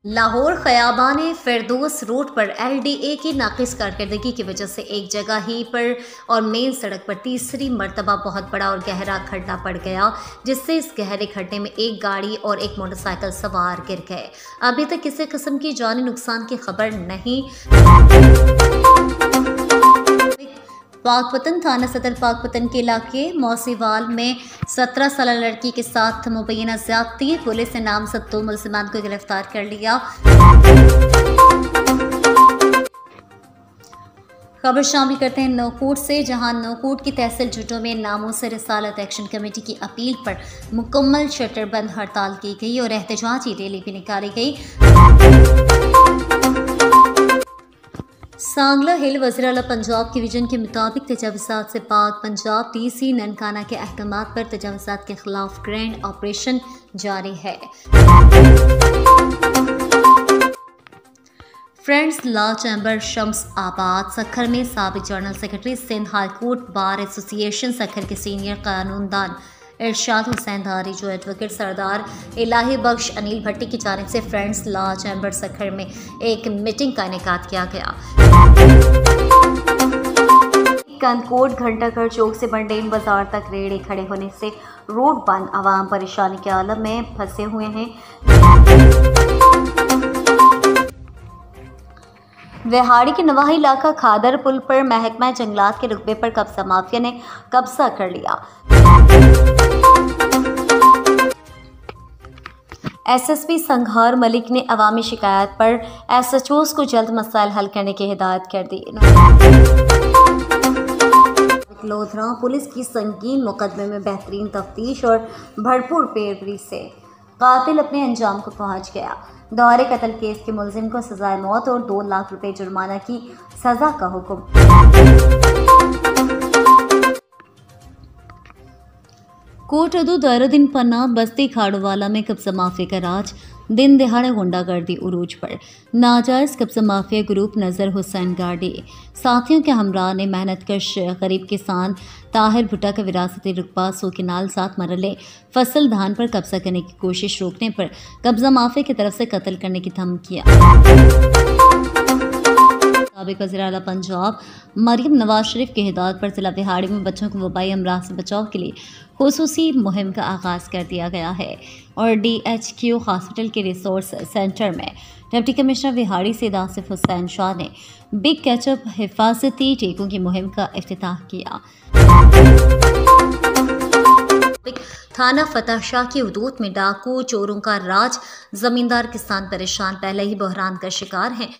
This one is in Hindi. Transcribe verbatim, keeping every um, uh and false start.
लाहौर खयाबान फिरदौस रोड पर एल डी ए की नाकिस कारकर्दगी की वजह से एक जगह ही पर और मेन सड़क पर तीसरी मरतबा बहुत बड़ा और गहरा खड्डा पड़ गया, जिससे इस गहरे खड्डे में एक गाड़ी और एक मोटरसाइकिल सवार गिर गए। अभी तक किसी किस्म की जानी नुकसान की खबर नहीं। पाकपतन थाना सदर पाकपतन के इलाके मौसीवाल में सत्रह साल लड़की के साथ मुबैना ज़्यादती, पुलिस ने नामजद दो मुलजिमान को गिरफ्तार कर लिया। खबर शामिल करते हैं नौकोट से, जहां नौकोट की तहसील झुटो में नामों से रिसालत एक्शन कमेटी की अपील पर मुकम्मल शटरबंद हड़ताल की गई और एहतजाजी रैली भी निकाली गई। सांगला हिल वज़ीर आला पंजाब की विजन के मुताबिक तजावुज़ात से पाक पंजाब डी सी ननकाना के अहकामात पर तजावुज़ात के खिलाफ ग्रैंड ऑपरेशन जारी है। फ्रेंड्स लॉ चैम्बर शम्स आबाद सखर में साबिक general secretary Sindh high court bar association Sukkur के सीनियर कानूनदान इरशाद हुसैन धारी, जो एडवोकेट सरदार इलाही बख्श अनिल भट्टी की जानिब से फ्रेंड्स लॉ चैम्बर सखर में एक मीटिंग का इनेकाद किया गया। कंदकोट घंटाघर चौक से बंडेन बाजार तक रेड़े खड़े होने से रोड बंद, आवाम परेशानी के आलम में फंसे हुए हैं। विहाड़ी के नवाही इलाका खादर पुल पर महकमा जंगलात के रुकबे पर कब्जा माफिया ने कब्जा कर लिया। एस एस पी संघार मलिक ने अवामी शिकायत पर एस एच ओज़ को जल्द मसाइल हल करने की हिदायत कर दी। लोधरा पुलिस की संगीन मुकदमे में बेहतरीन तफ्तीश और भरपूर पेरवी से कातिल अपने अंजाम को पहुंच गया। दौरे कत्ल केस के मुलजिम को सजाए मौत और दो लाख रुपए जुर्माना की सजा का हुक्म। कोट अदू दारुद्दीन पन्ना बस्ती खाड़ोवाला में कब्जा माफिया का राज, दिन दिहाड़े गुंडागर्दी उरूज पर। नाजायज कब्जा माफिया ग्रुप नज़र हुसैन गाड़ी साथियों के हमरा ने मेहनतकश गरीब किसान ताहिर भुट्टा का विरासती रुकबा सो किनाल सात मरले फसल धान पर कब्जा करने की कोशिश रोकने पर कब्जा माफिया की तरफ से कत्ल करने की धमकियां। साबिक वज़ीर आला पंजाब मरियम नवाज शरीफ की हिदायत पर जिला विहाड़ी में बच्चों को वबाई अमराज से बचाव के लिए खुसूसी मुहिम का आगाज़ कर दिया गया है और डी एच क्यू हॉस्पिटल के रिसोर्स सेंटर में डिप्टी कमिश्नर विहाड़ी सैयद आसिफ हुसैन शाह ने बिग कैचअप हिफाजती टीकों की मुहिम का इफ्तिताह किया। थाना फतह शाह की हदूद में डाकू चोरों का राज, जमींदार किसान परेशान, पहले ही बहरान का शिकार हैं।